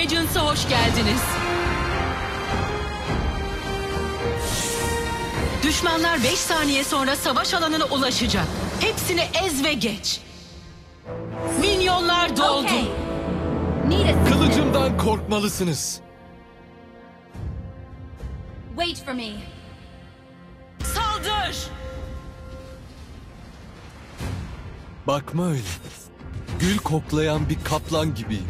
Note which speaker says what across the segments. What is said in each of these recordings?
Speaker 1: Legends'a hoş geldiniz. Düşmanlar 5 saniye sonra savaş alanına ulaşacak. Hepsini ez ve geç. Minyonlar doldu.
Speaker 2: Kılıcımdan korkmalısınız.
Speaker 3: Wait for me.
Speaker 1: Saldır!
Speaker 2: Bakma öyle. Gül koklayan bir kaplan gibiyim.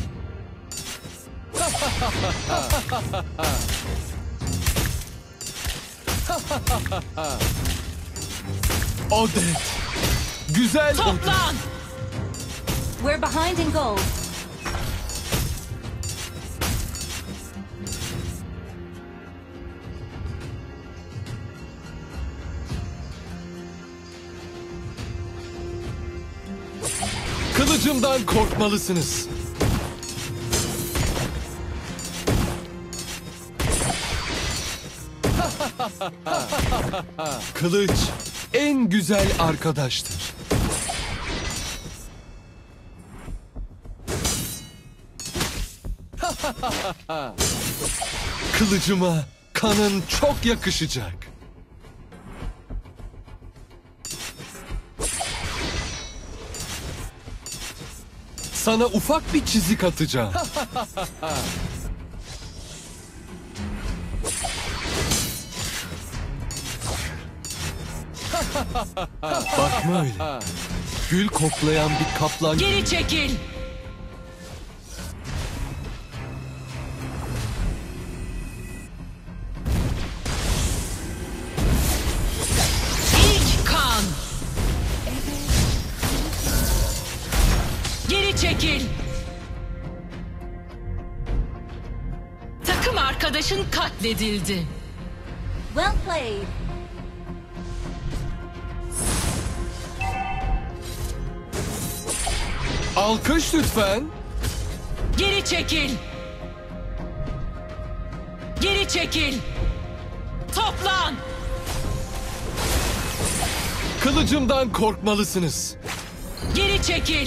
Speaker 2: Odet. Güzel Odet.
Speaker 1: Toplan!
Speaker 3: We're behind in gold.
Speaker 2: Kılıcımdan korkmalısınız. Kılıç en güzel arkadaştır. Kılıcıma kanın çok yakışacak. Sana ufak bir çizik atacağım. Bakma öyle. Gül koklayan bir kaplan.
Speaker 1: Geri çekil! İlk kan! Geri çekil! Takım arkadaşın katledildi.
Speaker 3: Well played.
Speaker 2: Alkış lütfen.
Speaker 1: Geri çekil! Geri çekil! Toplan!
Speaker 2: Kılıcımdan korkmalısınız.
Speaker 1: Geri çekil!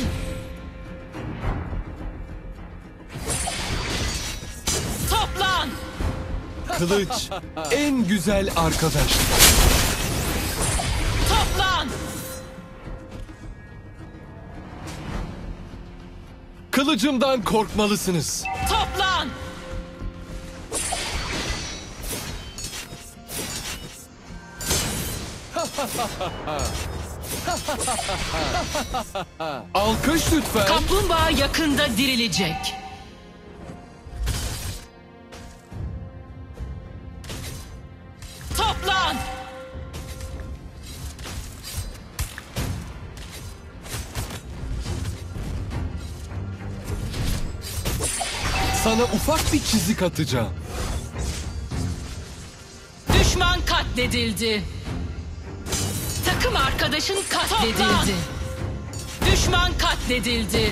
Speaker 1: Toplan!
Speaker 2: Kılıç en güzel arkadaştır.
Speaker 1: Toplan!
Speaker 2: Kılıcımdan korkmalısınız.
Speaker 1: Toplan!
Speaker 2: Alkış lütfen.
Speaker 1: Kaplumbağa yakında dirilecek. Toplan!
Speaker 2: Sana ufak bir çizik atacağım.
Speaker 1: Düşman katledildi. Takım arkadaşın katledildi. Toplan! Düşman katledildi.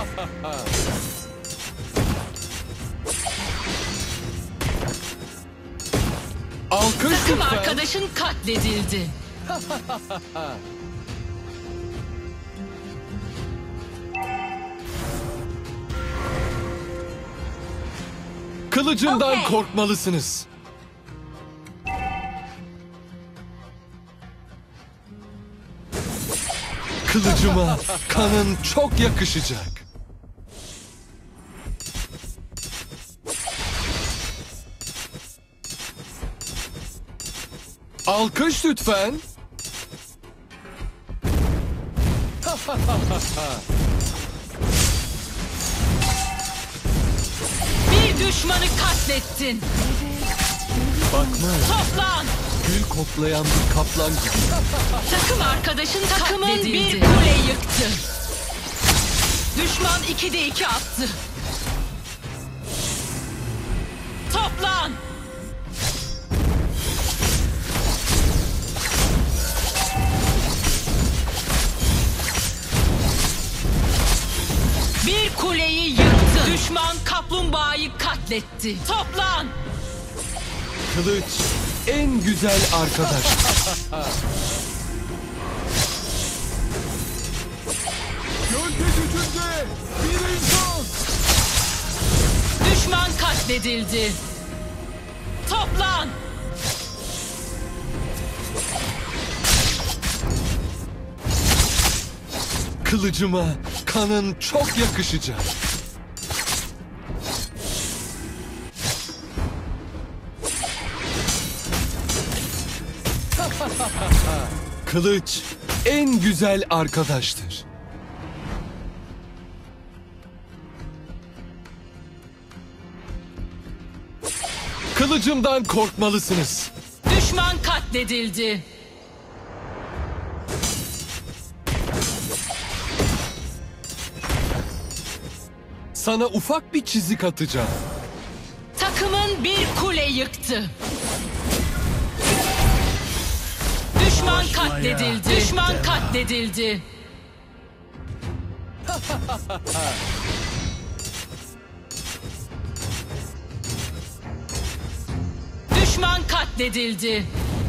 Speaker 2: Alkış
Speaker 1: Takım
Speaker 2: lütfen.
Speaker 1: arkadaşın katledildi.
Speaker 2: Kılıcımdan
Speaker 3: Okay.
Speaker 2: korkmalısınız. Kılıcıma kanın çok yakışacak. Alkış lütfen.
Speaker 1: Bir düşmanı katlettin.
Speaker 2: Bakma öyle.
Speaker 1: Toplan!
Speaker 2: Gül koklayan bir kaplan gibi.
Speaker 1: Takım arkadaşın takımın bir kule yıktı. Düşman 2'de 2 attı. Toplan! Bir kuleyi yıktı. Düşman kaplumbağayı katletti. Toplan!
Speaker 2: Kılıç en güzel arkadaş. Gölge gücünde bir insan.
Speaker 1: katledildi. Toplan!
Speaker 2: Kılıcıma kanın çok yakışacak. Kılıç en güzel arkadaştır. Kılıcımdan korkmalısınız.
Speaker 1: Düşman katledildi.
Speaker 2: Sana ufak bir çizik atacağım.
Speaker 1: Takımın bir kule yıktı. Düşman katledildi. Düşman katledildi. Düşman katledildi.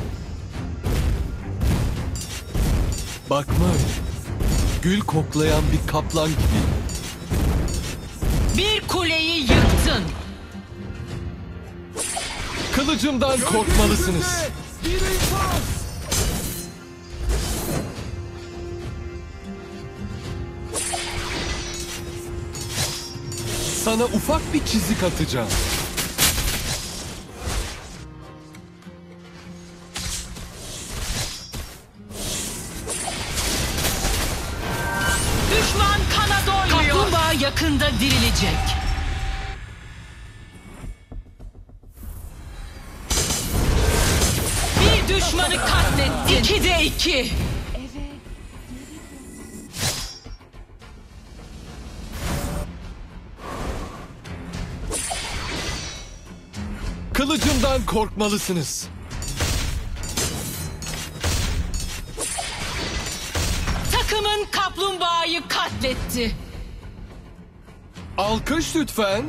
Speaker 2: Bakma öyle. Gül koklayan bir kaplan gibi.
Speaker 1: Bir kuleyi yıktın.
Speaker 2: Kılıcımdan korkmalısınız. Sana ufak bir çizik atacağım.
Speaker 1: Düşman kana doymuyor. Kaplumbağa yakında dirilecek. Bir düşmanı katlettin. 2'de 2.
Speaker 2: Kılıcımdan korkmalısınız.
Speaker 1: Takımın kaplumbağayı katletti.
Speaker 2: Alkış lütfen.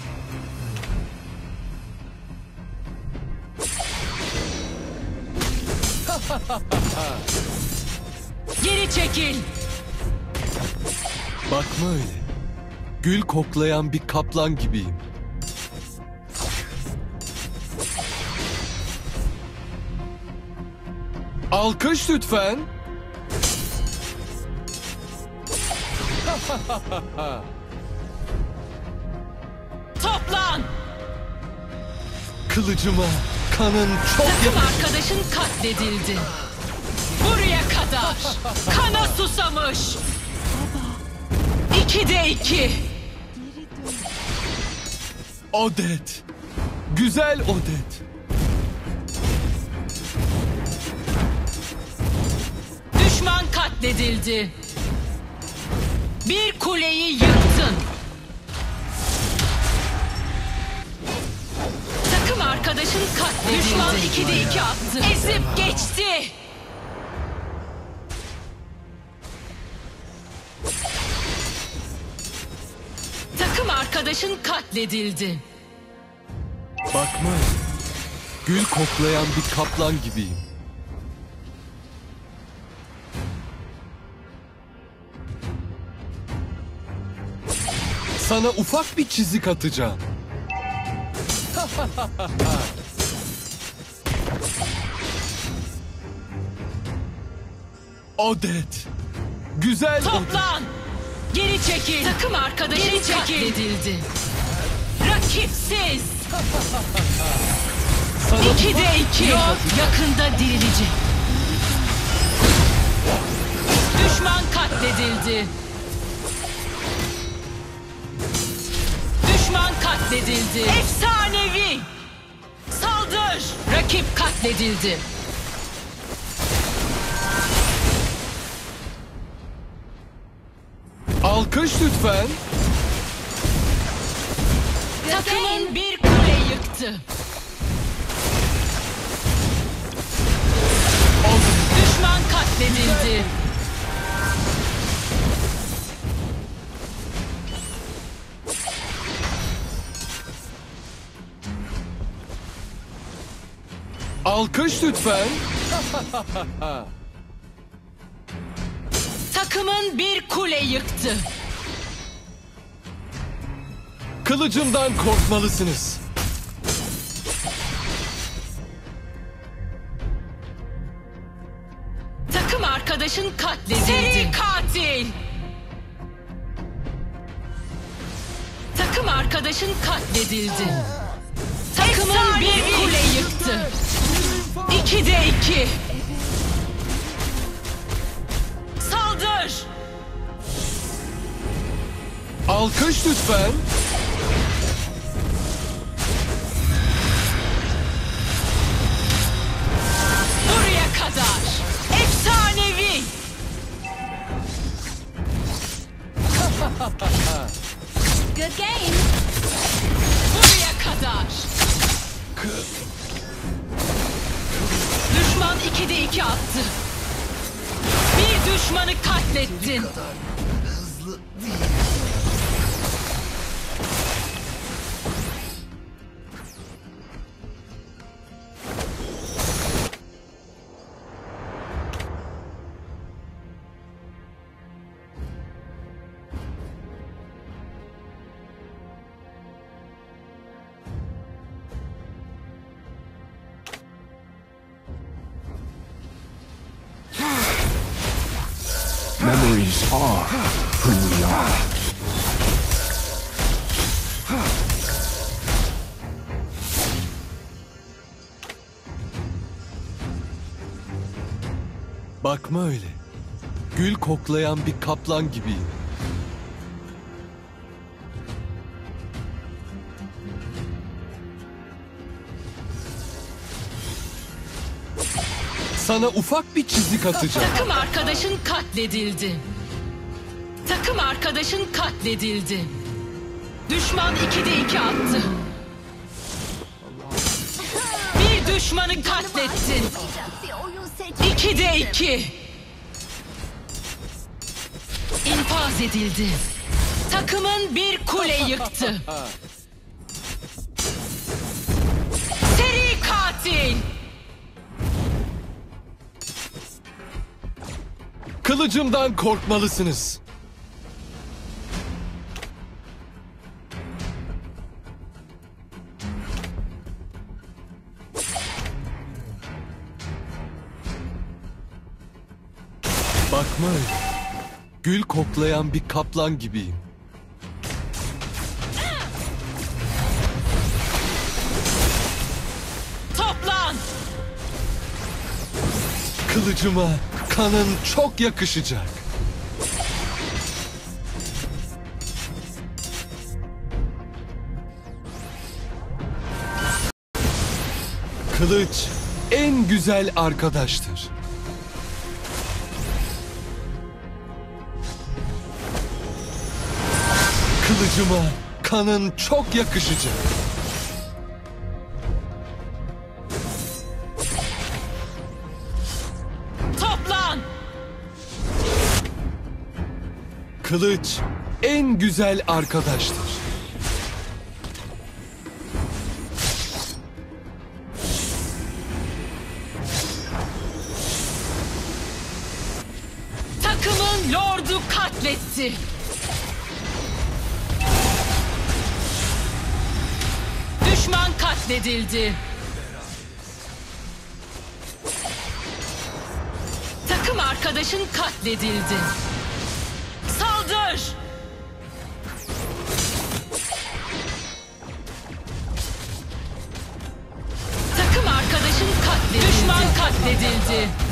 Speaker 1: Geri çekil.
Speaker 2: Bakma öyle. Gül koklayan bir kaplan gibiyim. Alkış lütfen.
Speaker 1: Toplan.
Speaker 2: Kılıcıma kanın çok
Speaker 1: Takım
Speaker 2: yakışır.
Speaker 1: arkadaşın katledildi. Buraya kadar. Kana susamış. 2'de 2.
Speaker 2: Odet. Güzel Odet.
Speaker 1: Düşman katledildi. Bir kuleyi yıktın. Takım arkadaşın katledildi. Düşman 2'de 2 attı. Ezip geçti. Takım arkadaşın katledildi.
Speaker 2: Bakma öyle. Gül koklayan bir kaplan gibiyim. Sana ufak bir çizik atacağım. Odet. Güzel Odet.
Speaker 1: Toplan. Geri çekil. Takım arkadaşın katledildi. Rakipsiz.
Speaker 2: Sana
Speaker 1: 2'de 2. Yok, yakında dirilecek. Düşman katledildi. Düşman katledildi. Efsanevi. Saldır. Rakip katledildi.
Speaker 2: alkış lütfen.
Speaker 1: Takımın bir kule yıktı. Düşman katledildi.
Speaker 2: Alkış lütfen.
Speaker 1: Takımın bir kule yıktı.
Speaker 2: Kılıcımdan korkmalısınız.
Speaker 1: Takım arkadaşın katledildi. Seri katil. Takım arkadaşın katledildi. Takımın bir kule yıktı. 2'de 2. Saldır.
Speaker 2: Alkış lütfen.
Speaker 1: Buraya kadar. Efsanevi.
Speaker 3: Good game.
Speaker 1: Buraya kadar. Düşman 2'de 2 attı. Bir düşmanı katlettin.
Speaker 4: Memories are who we are.
Speaker 2: Bakma öyle. Gül koklayan bir kaplan gibiyim. Sana ufak bir çizik atacağım.
Speaker 1: Takım arkadaşın katledildi. Takım arkadaşın katledildi. Düşman 2'de 2 attı. Bir düşmanı katlettin. 2'de 2. İnfaz edildi. Takımın bir kule yıktı. Seri katil.
Speaker 2: Kılıcımdan korkmalısınız. Bakma öyle. Gül koklayan bir kaplan gibiyim.
Speaker 1: Toplan.
Speaker 2: Kılıcıma kanın çok yakışacak. Kılıç en güzel arkadaştır. Kılıcıma kanın çok yakışacak.
Speaker 1: Toplan.
Speaker 2: Kılıç en güzel arkadaştır.
Speaker 1: Takımın lordu katletti. Düşman katledildi. Takım arkadaşın katledildi. Saldır! Takım arkadaşın katledildi. Düşman katledildi.